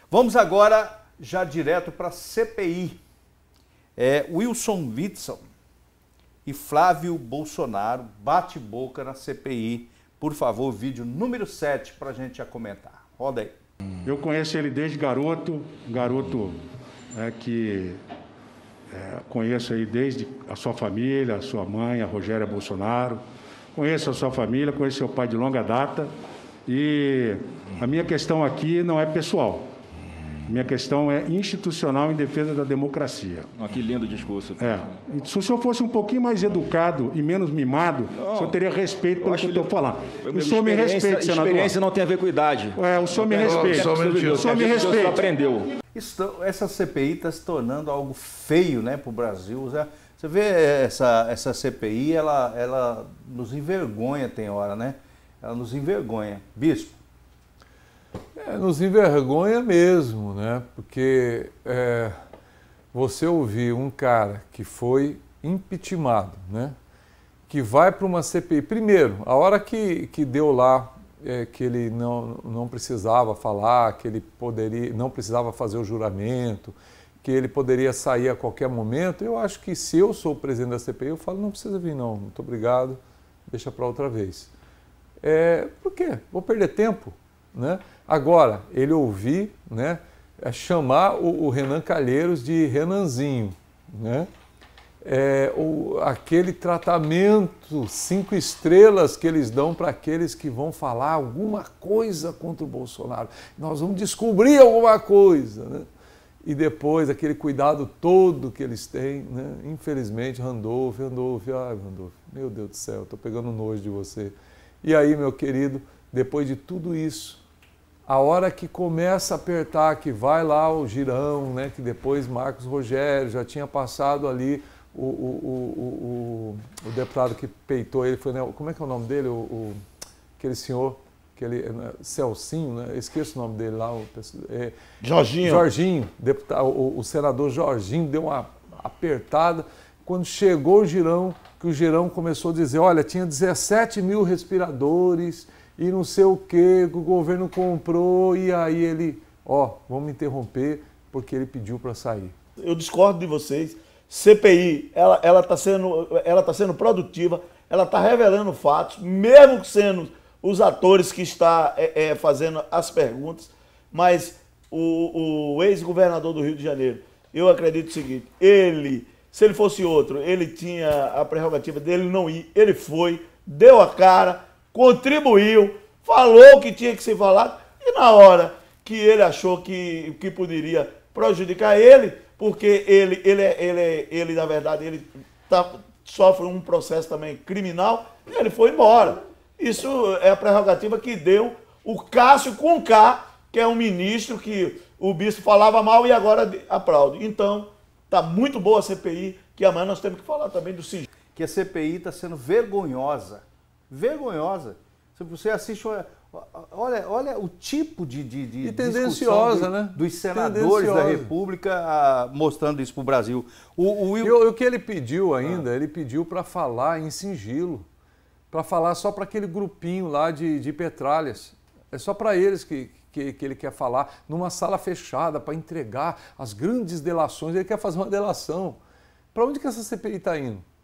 Vamos agora já direto para a CPI. Wilson Witzel e Flávio Bolsonaro bate-boca na CPI. Por favor, vídeo número 7 para a gente já comentar. Roda aí. Eu conheço ele desde garoto, conheço aí desde a sua família, a sua mãe, a Rogéria Bolsonaro. Conheço a sua família, conheço seu pai de longa data. E a minha questão aqui não é pessoal. Minha questão é institucional em defesa da democracia. Que lindo discurso. Se o senhor fosse um pouquinho mais educado e menos mimado, o senhor teria respeito pelo que eu estou falando. O senhor me respeita, senador. Experiência não tem a ver com idade. O senhor me respeita. O senhor me respeita. Aprendeu. Essa CPI está se tornando algo feio, né, para o Brasil. Você vê essa CPI, ela nos envergonha, tem hora, né? Ela nos envergonha. Bispo? Nos envergonha mesmo, né? Porque você ouvir um cara que foi impeachmentado, né? Que vai para uma CPI. Primeiro, a hora que deu lá que ele não precisava falar, que ele não precisava fazer o juramento, que ele poderia sair a qualquer momento, eu acho que se eu sou o presidente da CPI, eu falo, não precisa vir não, muito obrigado, deixa para outra vez. Por quê? Vou perder tempo, né? Agora, ele ouvir, né, chamar o Renan Calheiros de Renanzinho, né? Aquele tratamento 5 estrelas que eles dão para aqueles que vão falar alguma coisa contra o Bolsonaro. Nós vamos descobrir alguma coisa, né? E depois aquele cuidado todo que eles têm, né? Infelizmente, Randolph, meu Deus do céu, estou pegando nojo de você. E aí, meu querido, depois de tudo isso, a hora que começa a apertar, que vai lá o Girão, né? Que depois Marcos Rogério já tinha passado ali, o deputado que peitou ele, foi, né? Como é que é o nome dele? Aquele senhor, Celcinho, né? Eu esqueço o nome dele lá. Jorginho, deputado, o senador Jorginho deu uma apertada. Quando chegou o Girão, que o Girão começou a dizer, olha, tinha 17 mil respiradores e não sei o que o governo comprou, e aí ele, vamos interromper, porque ele pediu para sair. Eu discordo de vocês. CPI, ela tá sendo produtiva, ela está revelando fatos, mesmo sendo os atores que está fazendo as perguntas, mas o ex-governador do Rio de Janeiro, eu acredito o seguinte, se ele fosse outro, ele tinha a prerrogativa dele não ir, ele foi, deu a cara, contribuiu, falou o que tinha que ser falado, e na hora que ele achou que poderia prejudicar ele, porque ele na verdade, ele sofre um processo também criminal, e ele foi embora. Isso é a prerrogativa que deu o Cássio com K, que é um ministro que o bispo falava mal e agora aplaude. Então, está muito boa a CPI, que amanhã nós temos que falar também do sigilo. Que a CPI está sendo vergonhosa. Vergonhosa. Se você assiste, olha o tipo de tendenciosa, né? Dos senadores da República mostrando isso para o Brasil. O que ele pediu ainda, ele pediu para falar em sigilo, para falar só para aquele grupinho lá de petralhas. É só para eles que ele quer falar, numa sala fechada, para entregar as grandes delações. Ele quer fazer uma delação. Para onde que essa CPI está indo?